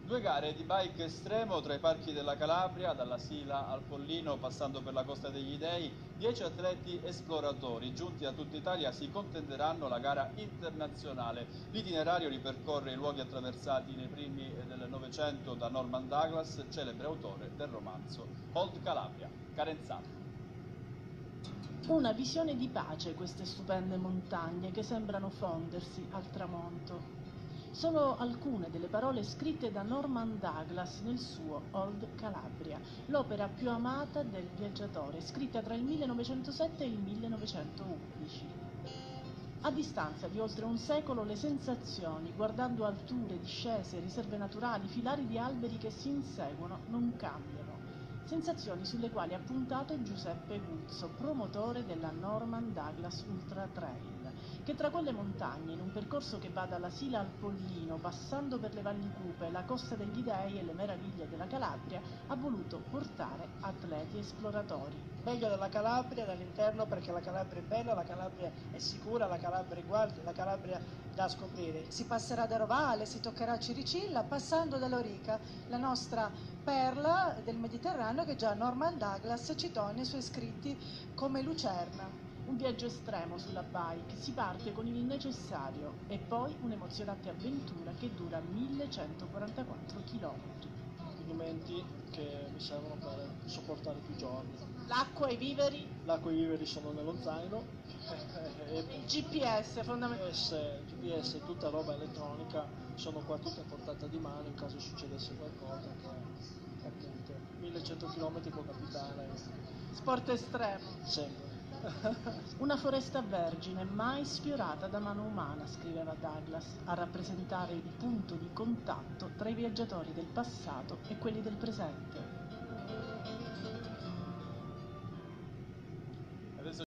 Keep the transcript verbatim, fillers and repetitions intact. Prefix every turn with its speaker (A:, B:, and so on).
A: Due gare di bike estremo tra i parchi della Calabria, dalla Sila al Pollino, passando per la Costa degli Dei. Dieci atleti esploratori giunti da tutta Italia si contenderanno la gara internazionale. L'itinerario ripercorre i luoghi attraversati nei primi del Novecento da Norman Douglas, celebre autore del romanzo Old Calabria. Carenzano.
B: Una visione di pace queste stupende montagne che sembrano fondersi al tramonto. Sono alcune delle parole scritte da Norman Douglas nel suo Old Calabria, l'opera più amata del viaggiatore, scritta tra il millenovecentosette e il millenovecentoundici. A distanza di oltre un secolo le sensazioni, guardando alture, discese, riserve naturali, filari di alberi che si inseguono, non cambiano. Sensazioni sulle quali ha puntato Giuseppe Guzzo, promotore della Norman Douglas Ultra Trail, che tra quelle montagne, in un percorso che va dalla Sila al Pollino, passando per le valli cupe, la Costa degli Dei e le meraviglie della Calabria, ha voluto portare atleti esploratori.
C: Meglio della Calabria dall'interno, perché la Calabria è bella, la Calabria è sicura, la Calabria è guardia, la Calabria da scoprire.
D: Si passerà da Rovale, si toccherà Ciricilla, passando da Lorica, la nostra perla del Mediterraneo che già Norman Douglas citò nei suoi scritti come Lucerna.
B: Un viaggio estremo sulla bike, si parte con il necessario e poi un'emozionante avventura che dura millecentoquarantaquattro chilometri.
C: Alimenti che mi servono per sopportare più giorni.
B: L'acqua e i viveri?
C: L'acqua e i viveri sono nello zaino. E
B: il G P S fondamentalmente.
C: G P S e tutta roba elettronica sono qua tutte a portata di mano in caso succedesse qualcosa, che appunto millecento chilometri può capitare.
B: Sport estremo.
C: Sempre.
B: Una foresta vergine mai sfiorata da mano umana, scriveva Douglas, a rappresentare il punto di contatto tra i viaggiatori del passato e quelli del presente.